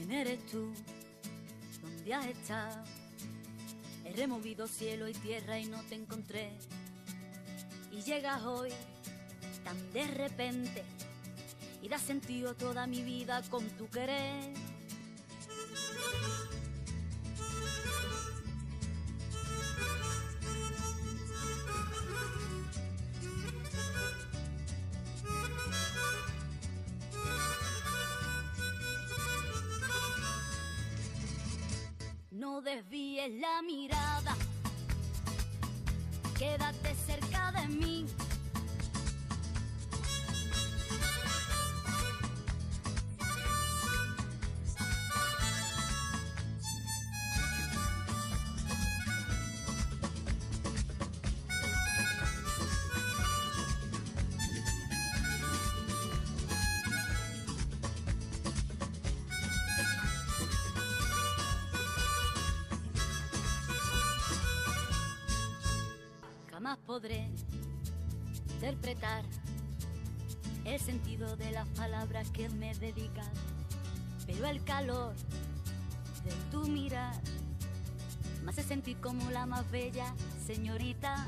¿Quién eres tú? ¿Dónde has estado? He removido cielo y tierra y no te encontré. Y llegas hoy tan de repente y das sentido toda mi vida con tu querer. No desvíes la mirada, quédate cerca de mí. Jamás podré interpretar el sentido de las palabras que me dedicas, pero el calor de tu mirar me hace sentir como la más bella señorita.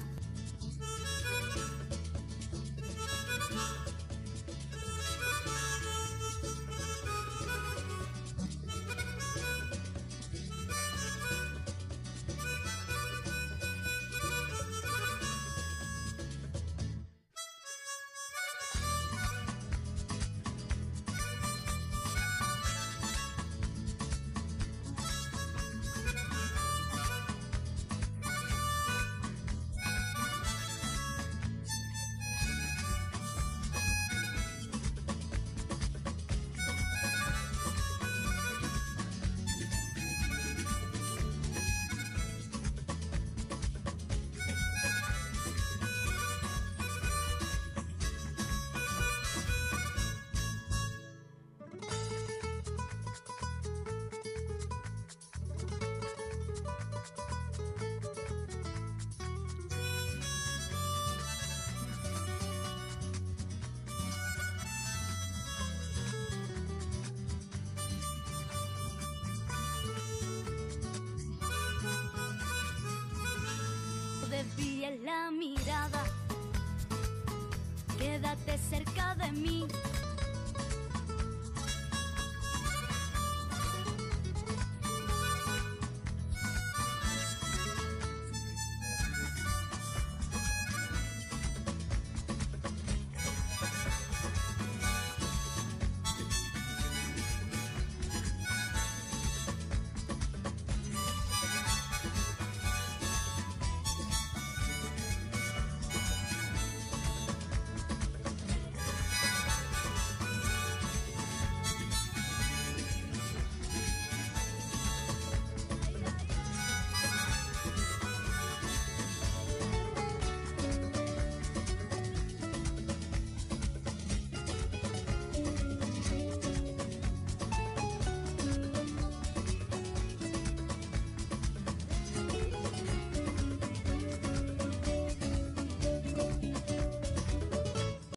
Desvíes la mirada, quédate cerca de mí.